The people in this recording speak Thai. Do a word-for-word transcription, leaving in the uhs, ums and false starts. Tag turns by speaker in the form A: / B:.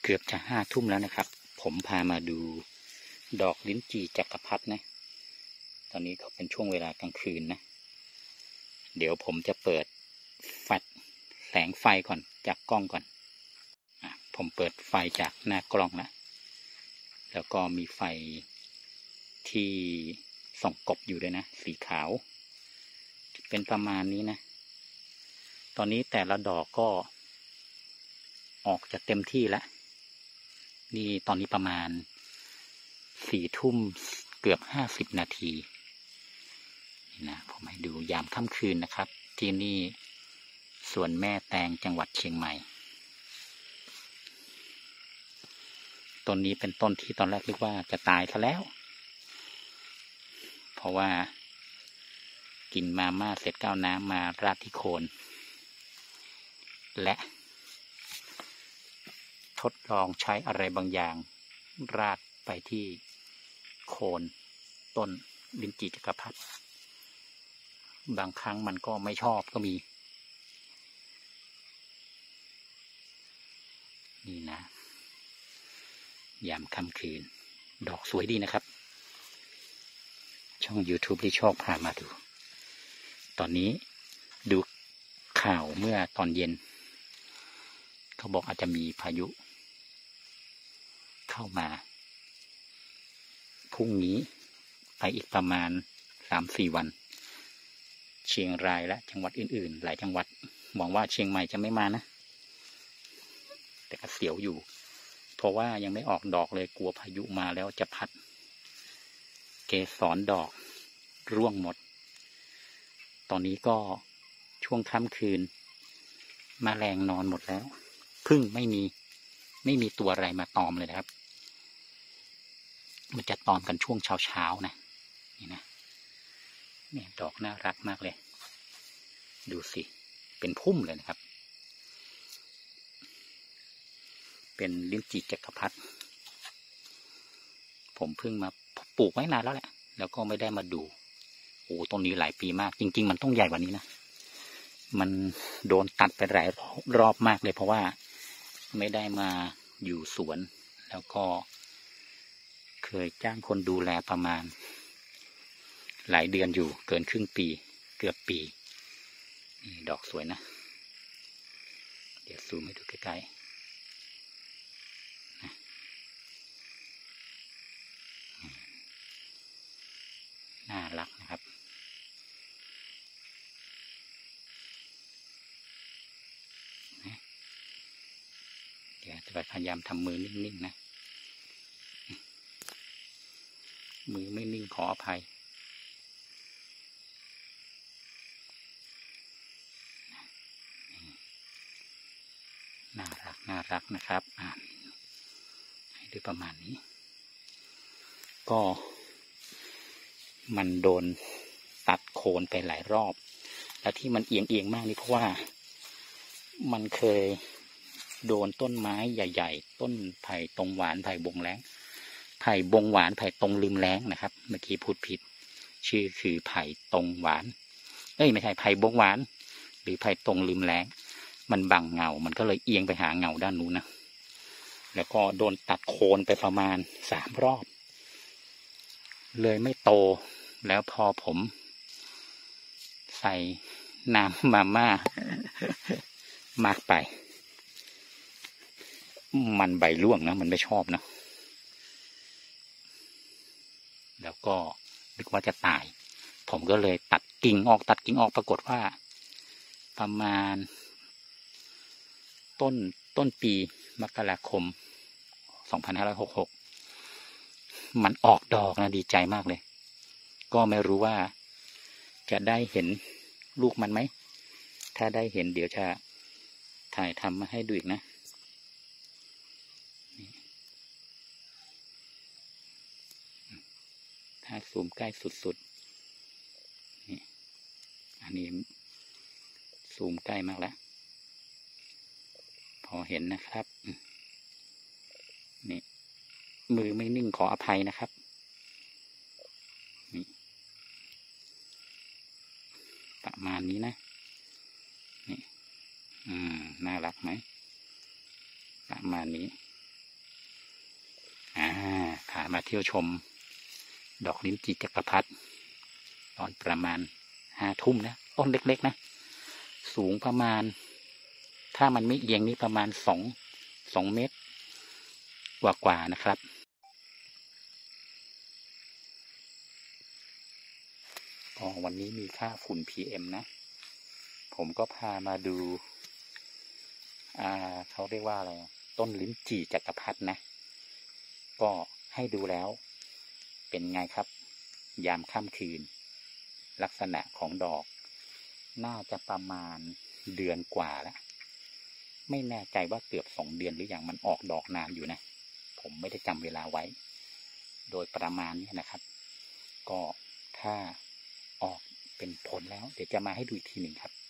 A: เกือบจะห้าทุ่มแล้วนะครับผมพามาดูดอกลิ้นจี่จักรพรรดินะตอนนี้ก็เป็นช่วงเวลากลางคืนนะเดี๋ยวผมจะเปิดแฟลชแสงไฟก่อนจากกล้องก่อนอ่ะผมเปิดไฟจากหน้ากล้องนะแล้วก็มีไฟที่ส่องกบอยู่ด้วยนะสีขาวเป็นประมาณนี้นะตอนนี้แต่ละดอกก็ออกจะเต็มที่แล้วนี่ตอนนี้ประมาณสี่ทุ่มเกือบห้าสิบนาทีนี่นะผมให้ดูยามค่ำคืนนะครับที่นี่สวนแม่แตงจังหวัดเชียงใหม่ต้นนี้เป็นต้นที่ตอนแรกนึกว่าจะตายซะแล้วเพราะว่ากินมาม่าเสร็จก้าวน้ำมาราดที่โคนและทดลองใช้อะไรบางอย่างราดไปที่โคนต้นลิ้นจี่จักรพรรดิบางครั้งมันก็ไม่ชอบก็มีนี่นะยามค่ำคืนดอกสวยดีนะครับช่อง YouTube ที่ชอบพามาดูตอนนี้ดูข่าวเมื่อตอนเย็นเขาบอกอาจจะมีพายุเข้ามาพรุ่งนี้ไปอีกประมาณ สามถึงสี่ วันเชียงรายและจังหวัดอื่นๆหลายจังหวัดหวังว่าเชียงใหม่จะไม่มานะแต่ก็เสียวอยู่เพราะว่ายังไม่ออกดอกเลยกลัวพายุมาแล้วจะพัดเกสรดอกร่วงหมดตอนนี้ก็ช่วงค่ำคืนแมลงนอนหมดแล้วผึ้งไม่มีไม่มีตัวอะไรมาตอมเลยนะครับมันจะตอมกันช่วงเช้าๆนะนี่นะเนี่ยดอกน่ารักมากเลยดูสิเป็นพุ่มเลยนะครับเป็นลิ้นจี่จักรพรรดิผมเพิ่งมาปลูกไว้นานแล้วแหละแล้วก็ไม่ได้มาดูโอ้ต้นนี้หลายปีมากจริงๆมันต้องใหญ่กว่านี้นะมันโดนตัดไปหลายรอบมากเลยเพราะว่าไม่ได้มาอยู่สวนแล้วก็เคยจ้างคนดูแลประมาณหลายเดือนอยู่เกินครึ่งปีเกือบปีดอกสวยนะเดี๋ยวซูมให้ดูใกล้ๆนะน่ารักนะครับเดี๋ยวจะพยายามทำมือนิ่งๆนะมือไม่นิ่งขออภัยน่ารักน่ารักนะครับอ่าให้ดูประมาณนี้ก็มันโดนตัดโคนไปหลายรอบแล้วที่มันเอียงเอียงมากนี่เพราะว่ามันเคยโดนต้นไม้ใหญ่ๆต้นไผ่ตรงหวานไผ่บงแล้งไผ่บงหวานไผ่ตรงลืมแล้งนะครับเมื่อกี้พูดผิดชื่อคือไผ่ตรงหวานเอ้ยไม่ใช่ไผ่บงหวานหรือไผ่ตรงลืมแล้งมันบังเงามันก็เลยเอียงไปหาเงาด้านนู้นนะแล้วก็โดนตัดโคนไปประมาณสามรอบเลยไม่โตแล้วพอผมใส่น้ำมาม่ามากไปมันใบร่วงนะมันไม่ชอบนะแล้วก็นึกว่าจะตายผมก็เลยตัดกิ่งออกตัดกิ่งออกปรากฏว่าประมาณต้นต้นปีมกราคมสองพันห้าร้อยหกสิบหกมันออกดอกนะดีใจมากเลยก็ไม่รู้ว่าจะได้เห็นลูกมันไหมถ้าได้เห็นเดี๋ยวจะถ่ายทำมาให้ดูอีกนะถ้าซูมใกล้สุดๆนี่อันนี้ซูมใกล้มากแล้วพอเห็นนะครับนี่มือไม่นิ่งขออภัยนะครับนี่ประมาณนี้นะนี่อืมน่ารักไหมประมาณนี้มาเที่ยวชมดอกลิ้นจี่จักรพรรดิตอนประมาณห้าทุ่มนะต้นเล็กๆนะสูงประมาณถ้ามันไม่เอียงนี่ประมาณสองสองเมตรกว่าๆนะครับก็วันนี้มีค่าฝุ่น พี เอ็ม นะผมก็พามาดูอ่าเขาเรียกว่าอะไรต้นลิ้นจี่จักรพรรดินะก็ให้ดูแล้วเป็นไงครับยามค่ำคืนลักษณะของดอกน่าจะประมาณเดือนกว่าแล้วไม่แน่ใจว่าเกือบสองเดือนหรือยังมันออกดอกนานอยู่นะผมไม่ได้จำเวลาไว้โดยประมาณนี้นะครับก็ถ้าออกเป็นผลแล้วเดี๋ยวจะมาให้ดูอีกทีหนึ่งครับ